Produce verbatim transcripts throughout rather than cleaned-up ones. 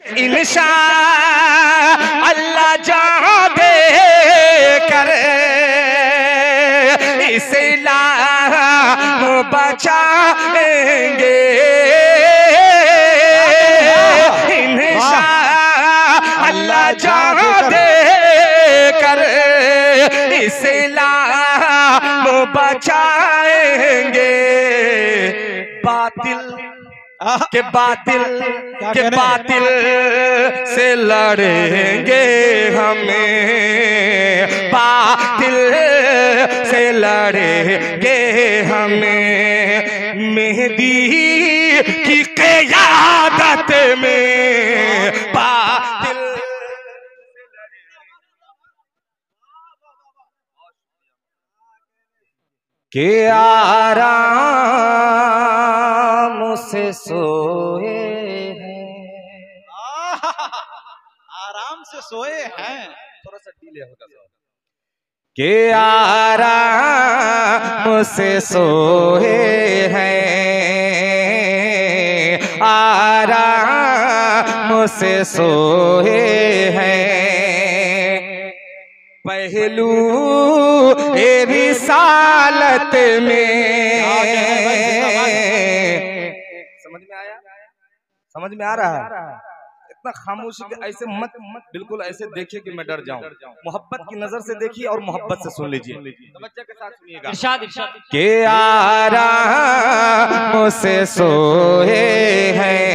इंशाअल्लाह जहाँ दे कर इस्लाम बचाएंगे। इंशाअल्लाह जहाँ दे कर इस्लाम बचाएंगे। बातिल के बातिल के बातिल से लड़ेंगे हमें, बातिल से लड़ेंगे हमें। मेहदी की क़यादत में बातिल के आराम से सोए हैं, आराम से सोए हैं। थोड़ा सा डीले होगा के आराम से सोए हैं, आराम से सोए हैं। पहलू ए रिसालत में समझ में आया, समझ में आ रहा है? इतना खामोशी के ऐसे मत मत बिल्कुल ऐसे देखिए कि मैं डर जाऊं। मोहब्बत की नजर से देखिए और मोहब्बत से सुन लीजिए, तवज्जो के साथ सुनिएगा। इरशाद इरशाद के आराम से सोए हैं,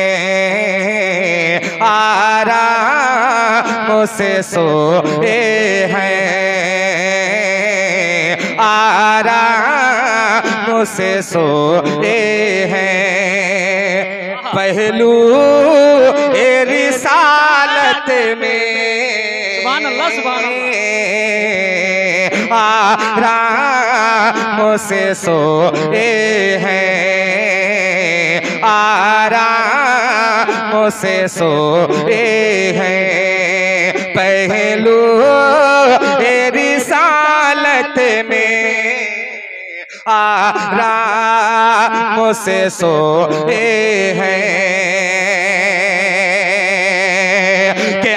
आराम से सोए हैं, आराम से सोए हैं। पहलू ए रिसालत में सुभान अल्लाह सुभान अल्लाह आराम से सोए हैं, आराम से सोए हैं। पहलू ए रिसालत में आराम से सोए हैं कि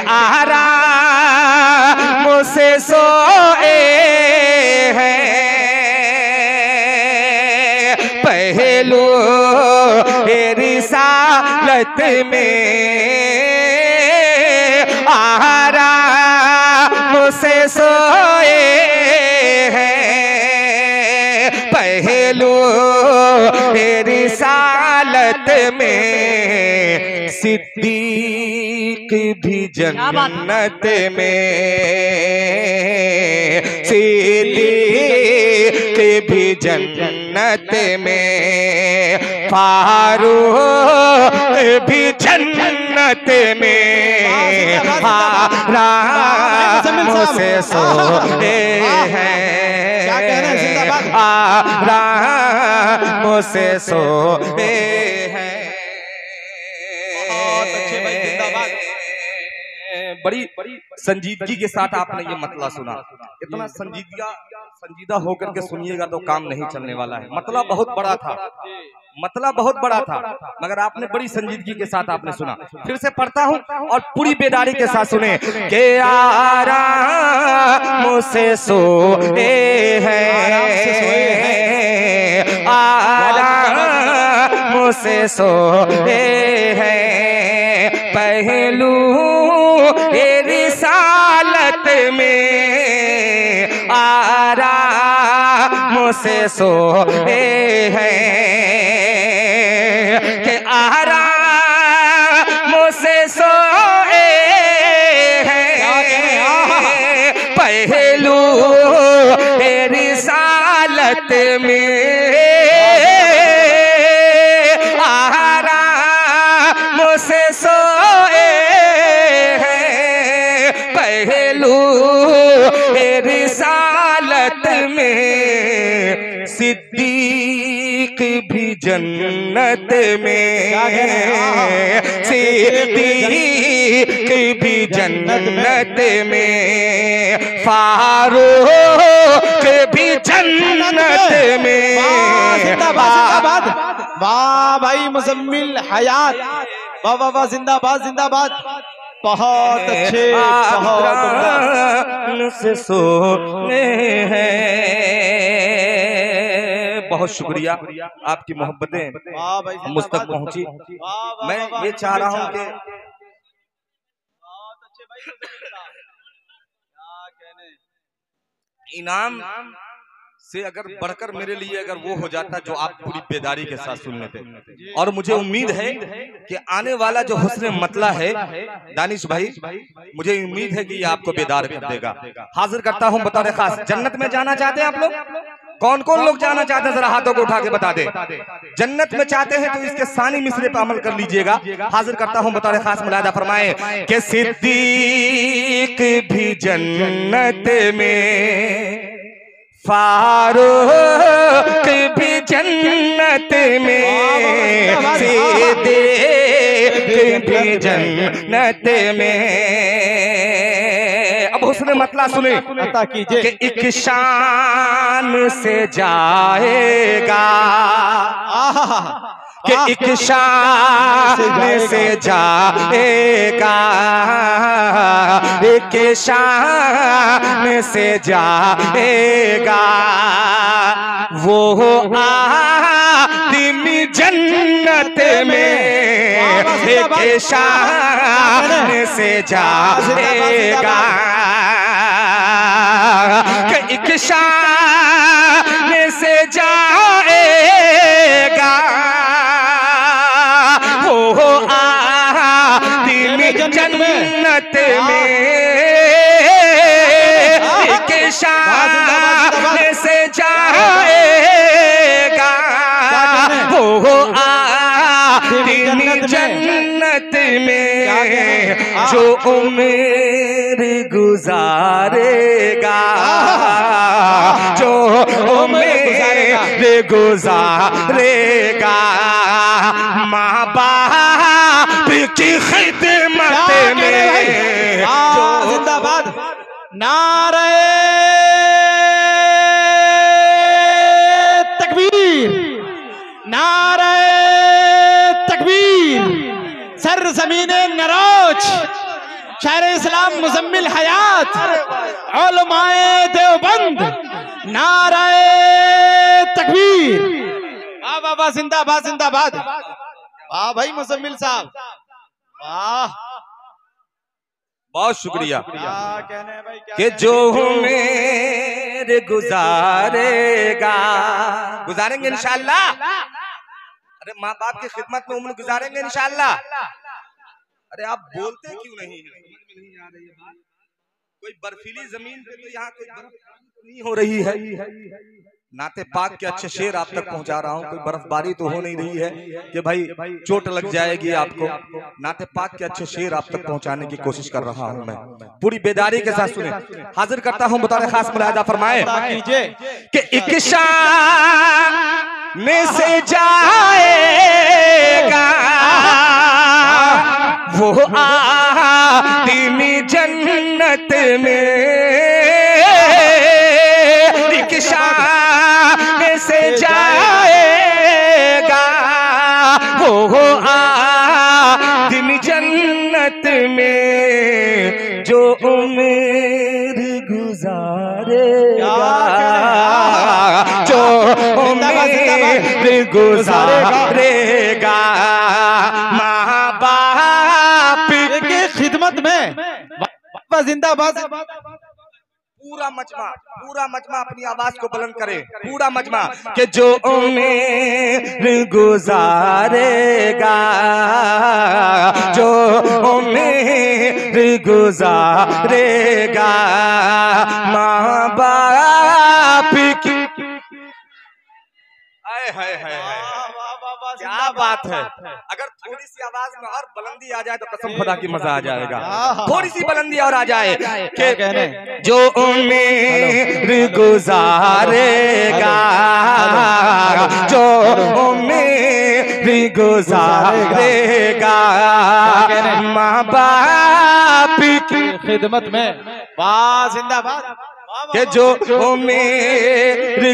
आराम से सोए हैं। पहलू रिसालत में आराम से सोए हैं। पहलू रिसालत में सिद्दीक भी जन्नत में, सिद्दीक भी जन्नत में, फारूक भी जन्नत में। आराम से सोए हैं, आराम से सोए हैं। बड़ी बड़ी संजीदगी के साथ आपने ये मतला सुना। इतना संजीदगा संजीदा होकर के सुनिएगा तो काम नहीं चलने वाला है। मतला बहुत बड़ा था, मतला बहुत बड़ा था, मगर आपने बड़ी संजीदगी के साथ आपने सुना। फिर से पढ़ता हूँ और पूरी बेदारी के साथ सुने के आराम से सोए हैं, आराम से सोए हैं। पहलू ए रिसालत में आराम से सोए हैं कि आराम से सोए हैं। पहलू ए रिसालत में आराम से सोए हैं। पहलू ए रिसालत में सिद्दीक भी जन्नत में, सिद्दीक भी जन्नत में, फारूक भी जन्नत में। वाह भाई मुज़म्मिल हयात। वाह वाह वाह, जिंदाबाद जिंदाबाद, बहुत अच्छे, बहुत से सोने हैं। बहुत शुक्रिया, आपकी मोहब्बतें मुझ तक पहुंची। मैं ये चाह रहा हूं कि इनाम से अगर बढ़कर मेरे लिए अगर वो हो जाता जो आप पूरी बेदारी के साथ सुन लेते, और मुझे उम्मीद है कि आने वाला जो हुस्न मतला है दानिश भाई, मुझे उम्मीद है कि ये आपको बेदार कर देगा। हाजिर करता हूं बतौर खास, जन्नत में जाना चाहते हैं आप लोग? कौन कौन लोग जाना चाहते हैं, जरा हाथों को उठा के बता दे। जन्नत में चाहते हैं तो इसके सानी मिसरे पर अमल कर लीजिएगा। हाजिर करता हूं बतौर खास, मुलाहिजा फरमाए कि सिद्दीक भी जन्नत में, फारूक भी जन्नत में, सिद्दीक भी जन्नत में। अब हुस्न मतला सुने कि एक शान से जाएगा, कि एक शान से जाएगा, एक शान से जाएगा वो आदमी जन्नत में, एक शान से जाएगा, कि एक शान से जाएगा वो आदमी जन्नत में, एक शान से जाएगा वो आदमी जन्नत में, जो उम्र गुजारेगा, जो उम्र गुजारेगा माँ बाप की खिदमत में। जिंदाबाद, नारे तकबीर, नारे तकबीर, सर ज़मीने नरोज, शायर इस्लाम मुजम्मिल हयात, उलमाए देवबंद, नारे तकबीर। वाह वाह वाह, जिंदाबाद जिंदाबाद, वाह भाई मुजम्मिल साहब, वाह, बहुत शुक्रिया। कहने भाई कि जो मेरे गुजारेगा, गुजारेंगे इंशाअल्लाह। अरे माँ बाप की खिदमत में उम्र गुजारेंगे इंशाअल्लाह। अरे आप बोलते क्यों नहीं है, समझ में नहीं आ रही है बात। कोई बर्फीली जमीन पे तो यहाँ कोई बर्फ नहीं हो रही है। नाते पाक के अच्छे शेर आप तक पहुंचा रहा हूं, कोई बर्फबारी तो हो नहीं रही है कि भाई चोट लग जाएगी आपको। नाते पाक के अच्छे शेर आप तक पहुंचाने की कोशिश कर रहा हूं मैं, पूरी बेदारी के साथ सुने। हाजिर करता हूं बतौर खास, मुलाहिजा फरमाए कि एक शान से जाएगा वो आदमी जन्नत में, एक शान से जाएगा वो आदमी जन्नत में, जो उम्र गुजारेगा, जो उम्र गुजारेगा माँ बाप की खिदमत में। जिंदाबाद, पूरा मजमा, पूरा मजमा अपनी आवाज को बुलंद करे, पूरा मजमा कि जो उम्र गुजारेगा, जो उम्र गुजारेगा माँ बाप की। हाय हाय हाय हाय, क्या बात है। अगर थोड़ी सी आवाज में और बुलंदी आ जाए तो कसम खुदा की मजा आ जाएगा। थोड़ी सी बुलंदी और आ जाए कि जो उम्र गुजारेगा, जो उम्र गुजारेगा माँ बाप की खिदमत में। वाह, जिंदाबाद, कि जो उम्र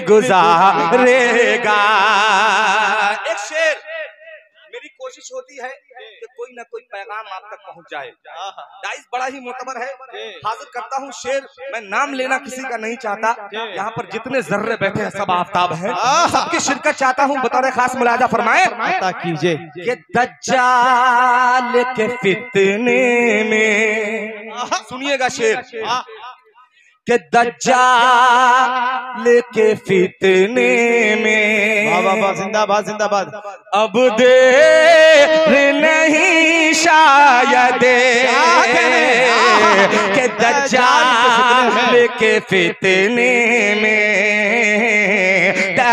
गुजारेगा। एक शेर, मेरी कोशिश होती है कि कोई ना कोई पैगाम आप तक पहुंच जाए। दाइस बड़ा ही मोतबर है। हाजिर करता हूँ शेर, मैं नाम लेना किसी का नहीं चाहता, यहाँ पर जितने जर्रे बैठे हैं सब आफ्ताब हैं, सबकी शिरकत चाहता हूँ, बतौर खास मुलाजा फरमाए कीजिए कि दज्जाल के फितने में, सुनिएगा शेर, कि दज्जाल के फितने में, वाह वाह वाह, जिंदाबाद जिंदाबाद, अब देर नहीं शायद कि दज्जाल के फितने में,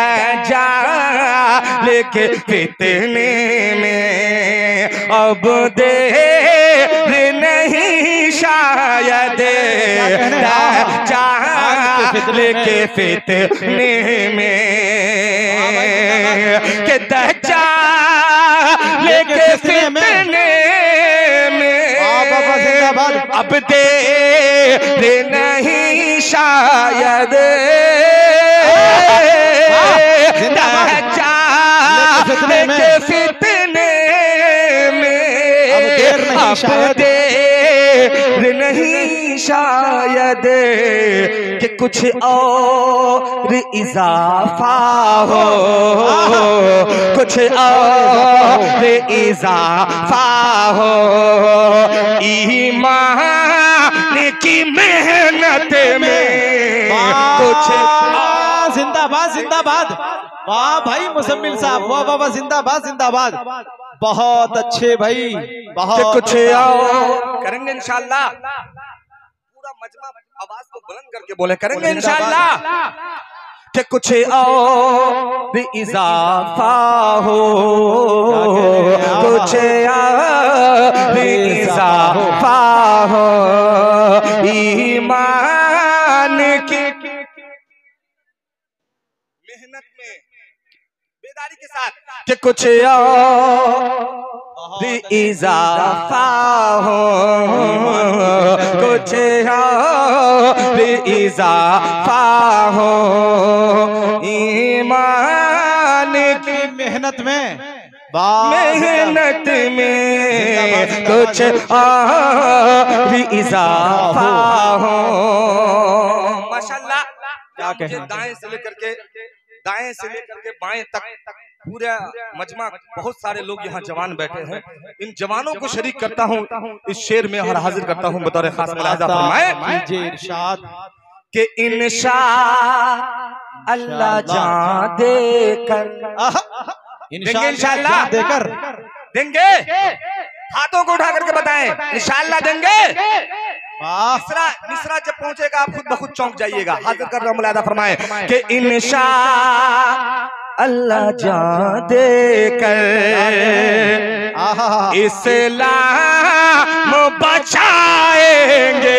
दज्जाल के फितने में अब देर नहीं शायद, दज्जाल के फितने में, कि दज्जाल के फितने में अब देर नहीं शायद, दज्जाल के फितने में अब देर नहीं शायद, कि कुछ और इजाफा हो, कुछ और इजाफा हो, ईमान की मेहनत में कुछ। जिंदाबाद जिंदाबाद, वाह भाई मुजम्मिल साहब, वाह वाह वाह, जिंदाबाद जिंदाबाद, बहुत अच्छे भाई, बहुत कुछ और करेंगे इंशाल्लाह। पूरा मजमा आवाज को बुलंद करके बोले, करेंगे इंशाल्लाह। कि कुछ और इजाफा हो, कुछ और इजाफा हो, ईमान की मेहनत में बेदारी के साथ, कि कुछ और इजाफा हो, कुछ और इजाफा हो, ईमान की मेहनत में, मेहनत में कुछ और इजाफा हो। माशाल्लाह, क्या कहें, दाएं से लेकर के दाएं से लेकर के बाएं तक पूरा मजमा, बहुत सारे लोग यहाँ जवान बैठे हैं, इन जवानों को शरीक करता हूँ इस शेर में और हाजिर करता हूँ बतौर खास मुलाहिजा फरमाए इरशाद कि इंशा अल्लाह जान देकर, देंगे इंशाअल्लाह, देकर देंगे, हाथों को उठा करके बताएं इंशाअल्लाह देंगे। मिसरा मिसरा जब पहुंचेगा आप खुद ब खुद चौंक जाइएगा। हाजिर कर रहा मुलाहिजा फरमाए कि इंशा अल्लाह जान देकर इस्लाम बचाएंगे,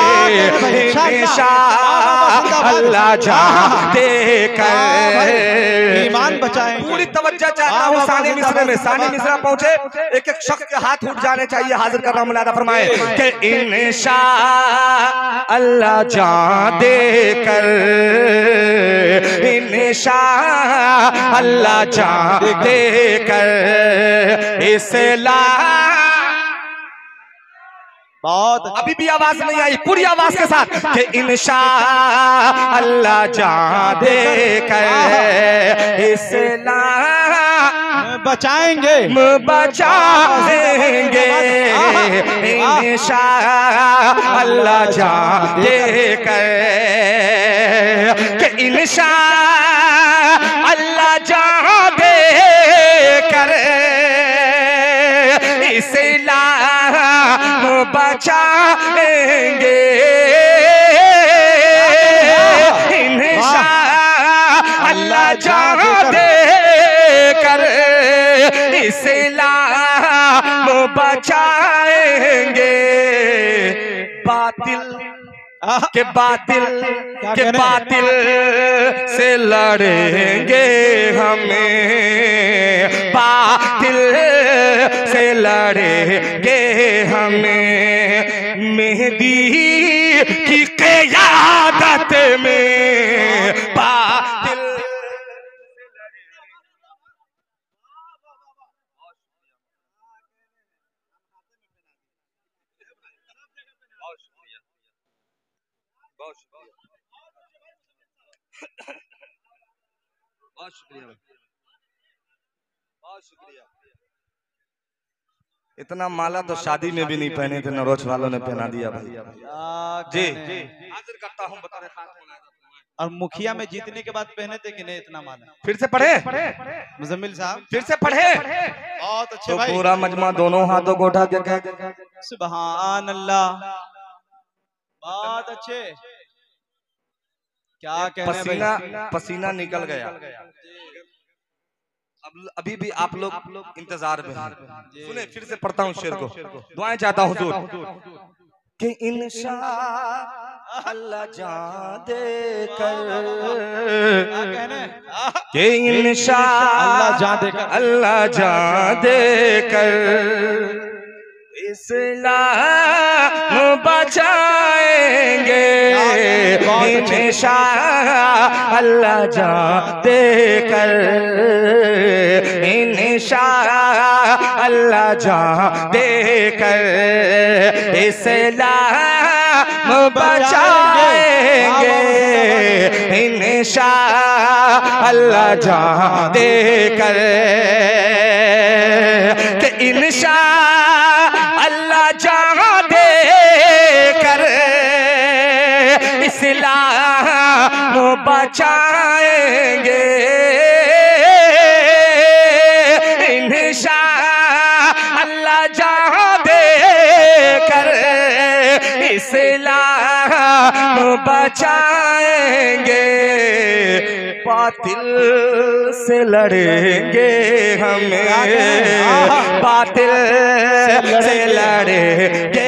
अल्लाह जान देकर ईमान बचाएंगे। पूरी तवज्जो चाहता हूँ सानी मिसरे में, सानी मिसरा पहुंचे एक एक शख्स के हाथ उठ जाने चाहिए। हाजिर कर रहा मुलाहिजा फरमाए कि इंशा अल्लाह जान देकर, इंशा अल्लाह जान देकर इस्लाम, बहुत अभी भी आवाज नहीं आई, पूरी आवाज के साथ कि इंशा अल्लाह जान देकर इस्लाम बचाएंगे, बचाएंगे, इंशा अल्लाह जान देकर, कि इंशा अल्लाह जान देकर इस्लाम बचाएंगे, इंशा अल्लाह जान देकर इस्लाम बचाएंगे। बातिल के बातिल के बातिल से लड़ेंगे हमें, बातिल से लड़ेंगे हमें, मेहदी की क़यादत में बातिल। बहुत शुक्रिया, बहुत शुक्रिया, बहुत शुक्रिया। इतना माला तो शादी में भी नहीं पहने थे, नरोच वालों ने पहना दिया भाई। जी हाजिर करता हूँ, बता रहे। और मुखिया में जीतने के बाद पहने थे कि नहीं इतना माला? फिर से पढ़े मुजम्मिल साहब, फिर से पढ़े। बहुत अच्छे तो भाई। पूरा मजमा दोनों हाथों को उठा के कह, सुभान अल्लाह, बहुत अच्छे। क्या कहने पसीना भाई? पसीना निकल गया। अब अभी भी आप लोग इंतजार में हैं। सुने, फिर से पढ़ता हूँ शेर को, दुआएं चाहता हूँ हुजूर कि इंशाअल्लाह अल्लाह जान दे कर, कि इंशाअल्लाह जान देकर, अल्लाह जान दे कर इस्लाम बचाएंगे, इंशाअल्लाह अल्लाह जान दे कर, इंशाअल्लाह अल्लाह जान दे कर इस्लाम बचाएंगे, इंशाअल्लाह अल्लाह जान दे कर, कि इंशाअल्लाह अल्लाह जान दे कर इस्लाम बचाएंगे, इंशाअल्लाह अल्लाह जान दे कर इस्लाम बचाएंगे, बातिल से लड़ेंगे हमें, बातिल से लड़ेंगे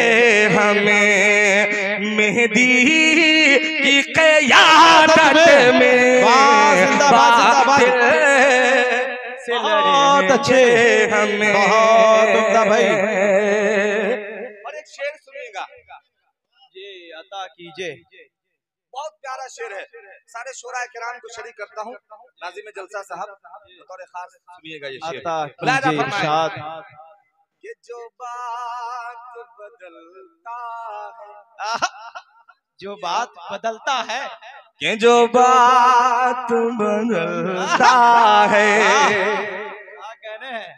हमें, मेहदी की क़यादत में बातिल से लड़ेंगे हमें। बहुत उम्दा भाई। और एक शेर सुनिएगा जी, अता कीजिए। बहुत प्यारा शेर है, सारे शोरा किराम को शरीक करता हूँ। नाज़िम जलसा साहब बतौर खास सुनिएगा ये शेर। अता कीजिए इरशाद। कि जो बात बदलता है, जो बात बदलता है, कि जो बात बदलता है, क्या कहने हैं?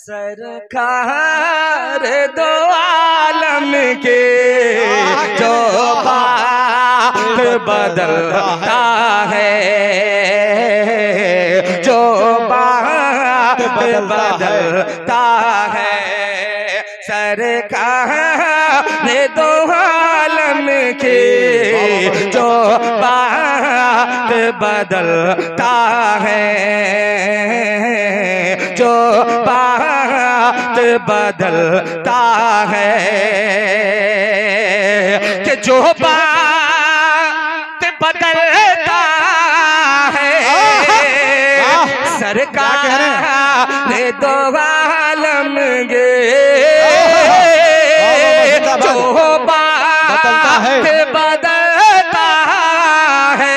सरकार दो आलम के, जो बात बदलता है, जो बात बदलता है, सरकार दो आलम के, जो बात बदलता है, जो बात बदलता है, कि जो बात बदलता है, सरकार ने दो आलम गे, जो बात बदलता है,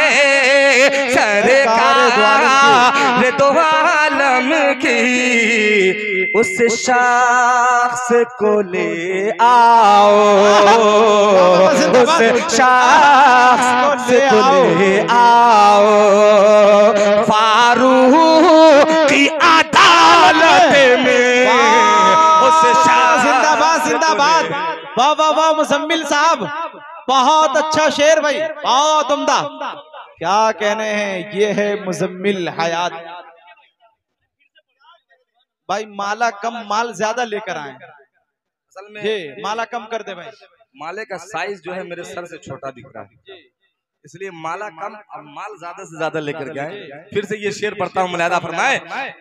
सरकार ने दो आलम की, उस शख्स को ले आओ, उस शख्स को ले आओ, फारूक की अदालत में, उस शख्स। जिंदाबाद जिंदाबाद, वाह वाह वाह मुजम्मिल साहब, बहुत अच्छा शेर भाई, बहुत उम्दा। क्या कहने हैं? ये है मुजम्मिल हयात भाई। माला कम माल ज्यादा लेकर आए। असल में ये माला कम कर दे भाई। माले का साइज जो है मेरे सर से छोटा दिख रहा है, इसलिए माला कम और माल ज्यादा से ज्यादा लेकर के आए। फिर से ये शेर पढ़ता हूँ, मुलाहिजा फरमाए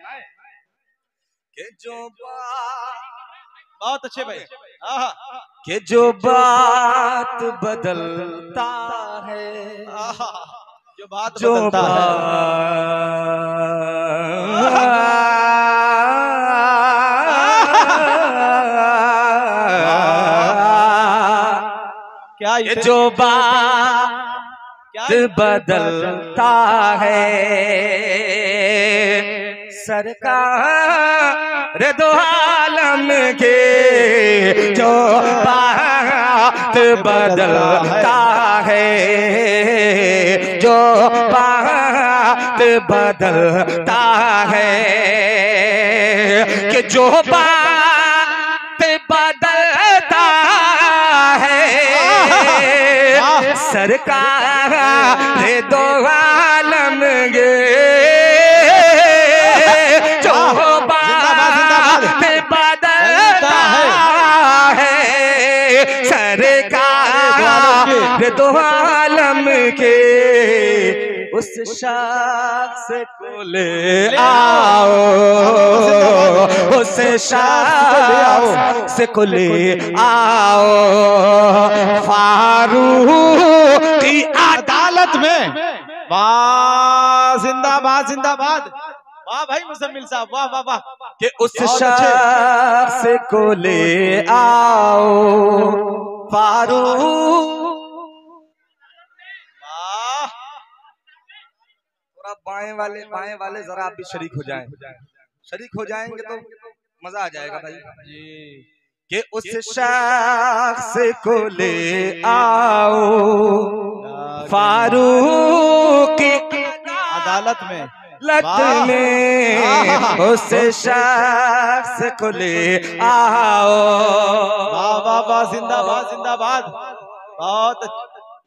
कि जो बहुत अच्छे भाई। कि जो बात बदलता है, जो बात जो बदलता है, क्या ये जो बात बदलता है, सरकार दो आलम के, जो बात बात बदलता है, जो बात बदलता है, कि जो बात बदलता है, सरकार दो आलम गे, जो बात बदलता है, सरकार दो आलम के, उस शख्स को ले आओ, उस शख्स को ले आओ, फारूक की अदालत में। वाह, जिंदाबाद जिंदाबाद, वाह भाई मुजम्मिल साहब, वाह वाह वाह, कि उस शख्स को ले आओ, फारूक। थोड़ा बाएं वाले बाएं वाले जरा आप भी शरीक हो जाएं, शरीक हो जाएंगे तो मजा आ जाएगा भाई जी। कि उस शख्स को ले आओ, फारूक की अदालत में, लत में, उस शख्स को ले आओ। वाह वाह वाह, जिंदाबाद जिंदाबाद, बहुत अच्छा।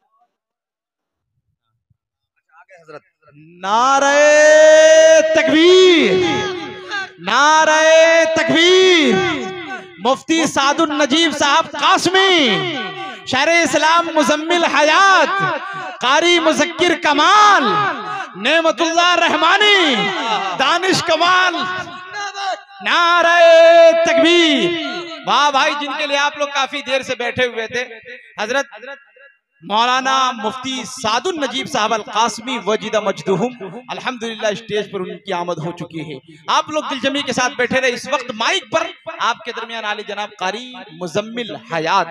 आगे हजरत, नारे तकबीर, नारे तकबीर। मुफ्ती सादुल नजीब साहब कासमी, शायर इस्लाम मुजम्मिल हयात, कारी मुज़क्किर कमाल, नेमतुल्लाह रहमानी, दानिश कमाल, नारे तकबीर। वाह भाई, जिनके लिए आप लोग काफी देर से बैठे हुए थे, हजरत मौलाना मुफ्ती सादुल नजीब साहब अल कासमी वजीदा मजदूहुम, अल्हम्दुलिल्लाह स्टेज पर उनकी आमद हो चुकी है। आप लोग दिलजमी के साथ बैठे रहे। इस वक्त माइक पर आपके दरमियान आले जनाब कारी मुजम्मिल हयात।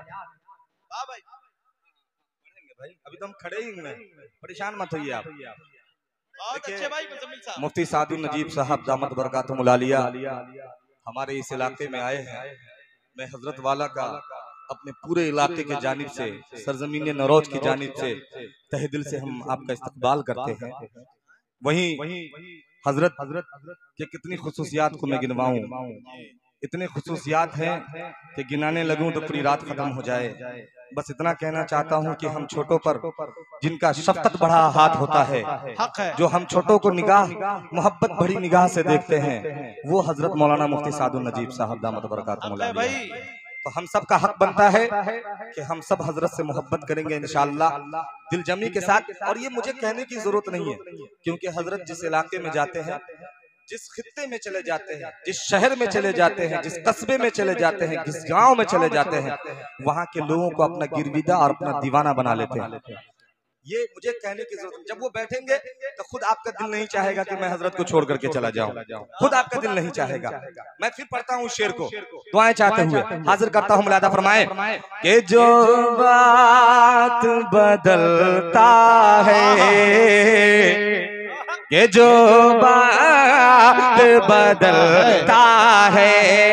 भाई अभी तो हम खड़े ही हैं, परेशान मत होइए आप। अच्छे भाई मुजम्मिल साहब, मुफ्ती सादुल नजीब साहब दामत बरकातुहुल आलिया हमारे इस इलाके में आए हैं। मैं हजरत वाला का अपने पूरे इलाके के जानिब से, सरजमीन नरोज की जानिब से तहे दिल से हम आपका इस्तकबाल करते हैं। वहीं हजरत के कितनी खुसूसियात को मैं गिनवाऊं, इतने खुसूसियात हैं कि गिनाने लगूं तो पूरी रात खत्म हो जाए। बस इतना कहना चाहता हूं कि हम छोटों पर जिनका शफकत भरा हाथ होता है, हक है, जो हम छोटों को निगाह मोहब्बत भरी निगाह से देखते हैं, वो हजरत मौलाना मुफ्ती सादुल नजीब साहब दामत बरकातुहुल आलिया। तो हम सब का हक बनता है कि हम सब हजरत से मोहब्बत करेंगे इंशाअल्लाह दिल जमी के साथ। और ये मुझे कहने की जरूरत नहीं है, क्योंकि हजरत जिस इलाके में जाते हैं, जिस खित्ते में चले जाते हैं, जिस शहर में चले जाते हैं, जिस कस्बे में चले जाते हैं, जिस गांव में चले जाते हैं, वहां के लोगों को अपना गिरविदा और अपना दीवाना बना लेते हैं। ये मुझे कहने की जरूरत, जब वो बैठेंगे तो खुद आपका दिल नहीं चाहेगा कि मैं हजरत को छोड़ करके चला जाऊं, खुद आपका दिल नहीं चाहेगा। मैं फिर पढ़ता हूँ शेर को दुआएं चाहते हुए हाजिर करता हूँ। मुलादा फरमाए कि जो बात बदलता है, कि जो बात बदलता है,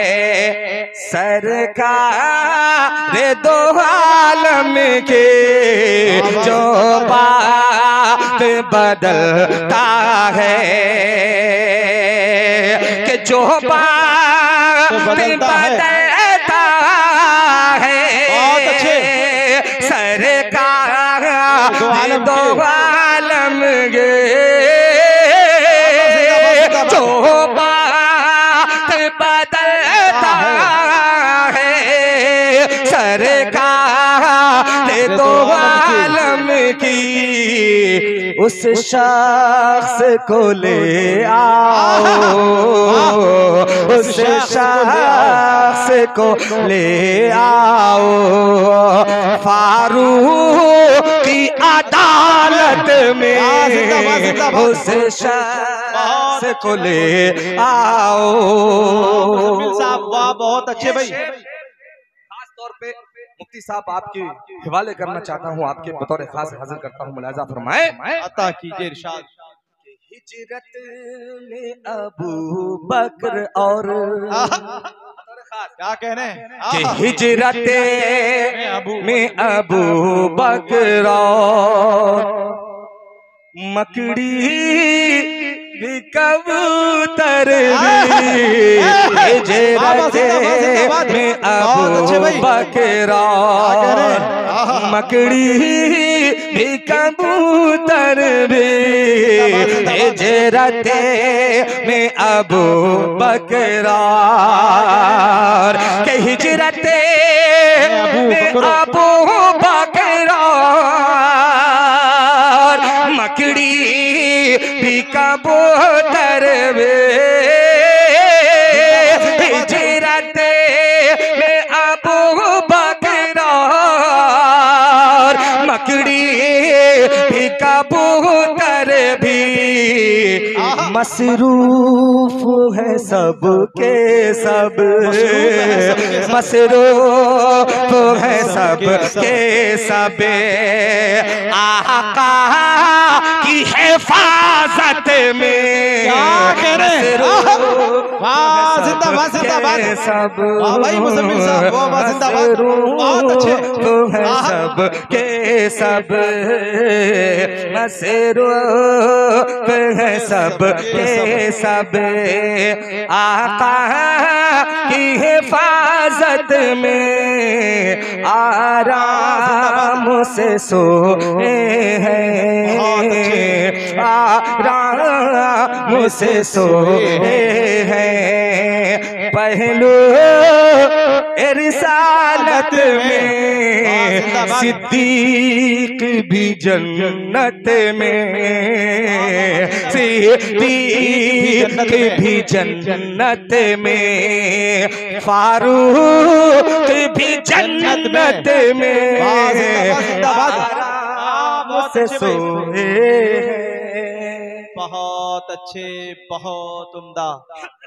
सरकार दो आलम के, जो बात बदलता है, कि जो बात बदलता है, सरकार दो आलम के, जो बात बदलता है, सरकार दो आलम की, उस शख्स को ले आओ, उस शख्स को ले आओ, फारूक की अदालत में, उस शख्स को ले आओ। साहब वाह, बहुत अच्छे भाई। खास तौर पे मुफ्ती साहब आपके हवाले करना चाहता हूँ, आपके बतौर खास हाजिर करता हूँ। मुलाजा फरमाए, अता कीजिए इरशाद। हिजरत में अबू बकर और क्या कहने कि हिजरत में अबू बकर मकड़ी भी कबूतर हिजरते में अबू बकर मकड़ी भी कबूतर भी हिजरते में अबू बकर के हिजरते में अबू बकर मकड़ी भी कबूतर भी हिजरते में अबू बकर मकड़ी भी कबूतर भी मसरूफ है सब के सब मसरूफ है सब के सब आका की हिफाजत में सब सब के सब मसरूफ है सब के सब आका की हिफाजत में आराम से सोए हैं आराम से सोए हैं पहलू रिसालत में सिद्दीक भी जन्नत में सिद्दीक भी जन्नत में फारूक भी जन्नत में आराम से सोए। बहुत अच्छे, बहुत उम्दा।